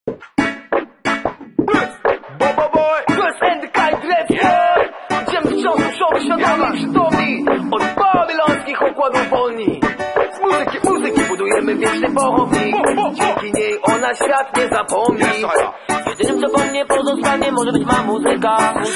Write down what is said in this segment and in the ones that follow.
Świadomi, przytomni, od babilońskich układów wolni. Z muzyki budujemy wieczny pochownik. Dzięki niej ona świat nie zapomni. Jedynym co po mnie pozostanie może być ma muzyka.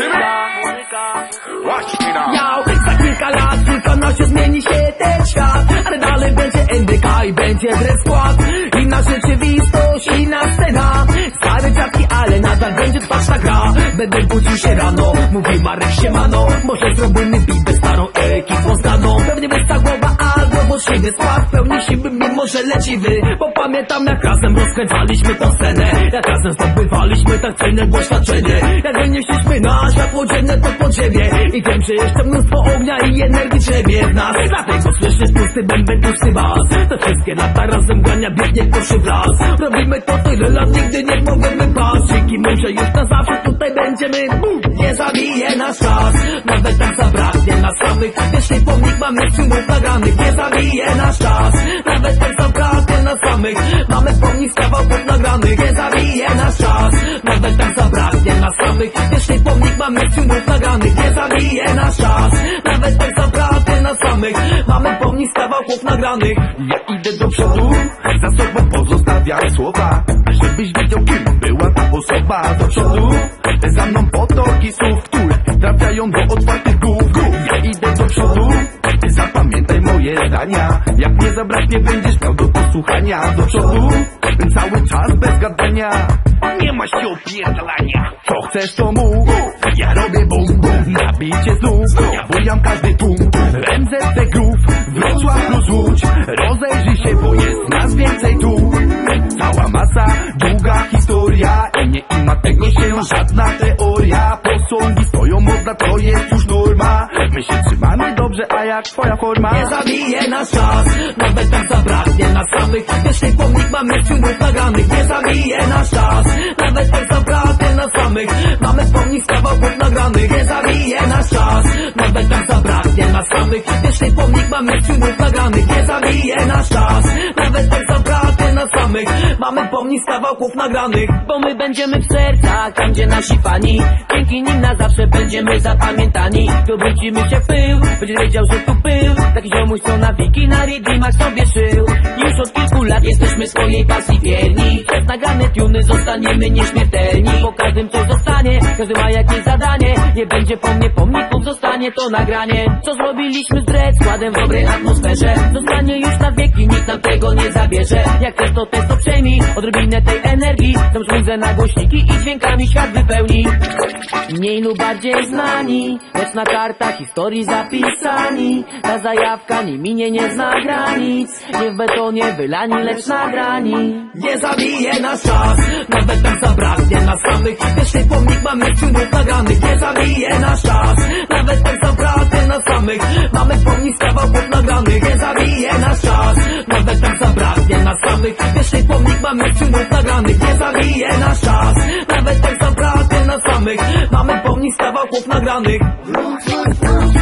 Za kilka lat, kilkanaście zmieni się ten świat, ale dalej będzie NDK i będzie dread skład. Inna rzeczywistość, inna scena. Stare dziadki, ale nadal będzie trwać ta gra. Będę budził się rano, mówi Marek siemano. Może zrobimy bitę starą ekipą znaną. Pewnie wysta głowa albo od siebie skład. Pełni siły mimo że leciwy. Bo pamiętam jak razem rozkręcaliśmy tą scenę. Jak razem zdobywaliśmy tak cenne doświadczenie. Jak wynieśliśmy na światło dzienne to podziemie. I wiem, że jeszcze mnóstwo ognia i energii drzebie w nas. Dlatego słyszysz pusty bęben, pusty bas. Te wszystkie lata razem gania biegnie koszy wraz. Robimy to tyle lat, nigdy nie możemy paść. Dzięki mu, że już na zawsze tutaj będziemy. Nie zabije nas czas, nawet tak zabraknie nas samych. Wieczny pomnik mamy filmów nagranych. Nie zabije nas czas, nawet tak zabraknie nas samych. Mamy pomnik z kawałków nagranych. Nie zabije nas czas, nawet tak zabraknie nas samych. Wieczny pomnik mamy filmów nagranych. Nie zabije nas czas, nawet tak zabraknie nas samych. Mamy pomnik z kawałków nagranych. Ja idę do przodu, za sobą pozostawiam słowa, żebyś wiedział kim była ta osoba. Do przodu, za mną potoki słów, które trafiają do otwartych głów. Ja idę do przodu, zapamiętaj moje zdania. Jak nie zabraknie, będziesz miał do posłuchania. Do przodu, cały czas bez gadania. Nie ma się opierdalania. Co chcesz to mów, ja robię bum bum. Nabicie znów, ja bujam każdy tłum. MZT Groove, Wrocław plus Łódź. Rozejrzyj się, bo jest nas więcej tu. Cała masa, długa historia i nie ma tego się żadna teoria. Posągi stoją modna, to jest już norma. My się trzymamy dobrze, a jak twoja forma? Nie zabije nas czas, nawet tak zabraknie nas samych. Wieczny pomnik mamy filmów nagranych. Nie zabije nas czas, nawet tak zabraknie nas samych. Mamy pomnik z kawałków nagranych. Nie zabije nas czas, nawet tak zabraknie nas samych. Wieczny pomnik mamy filmów nagranych. Nie zabije nas czas, nawet tak zabraknie nas samych. Mamy pomnik z kawałków nagranych. Bo my będziemy w sercach, tam gdzie nasi fani. Dzięki nim na zawsze będziemy zapamiętani. Tu wrócimy się w pył, będziesz wiedział, że tu był taki ziomuś, co na wiki na rydymach sobie szył. Już od kilku lat jesteśmy swojej pasji wierni. Przez nagrane tuny zostaniemy nieśmiertelni. Po każdym coś zostanie, każdy ma jakieś zadanie. Nie będzie po mnie pomników, zostanie to nagranie. Co zrobiliśmy z dread składem w dobrej atmosferze. Zostanie już na wieki, nikt nam tego nie zabierze. Jak chcesz to też to przejmij, odrobinę tej energii. Tam słudzę na głośniki i dźwiękami świat wypełni. Mniej lub bardziej znani, lecz na kartach historii zapisani. Ta zajawka nie minie, nie zna granic. Nie w betonie wylani, lecz nagrani. Nie zabije nas czas, nawet tak zabraknie nas samych. Wieczny pomnik mamy filmów nagranych. Nie zabije nas czas, nawet tak zabraknie nas samych. Mamy pomnik z kawałków nagranych. Nie zabije nas czas, nawet tak zabraknie nas samych. Wieczny pomnik mamy filmów nagranych. Nie zabije nas czas, nawet tak zabraknie nas samych. Mamy pomnik z kawałków nagranych.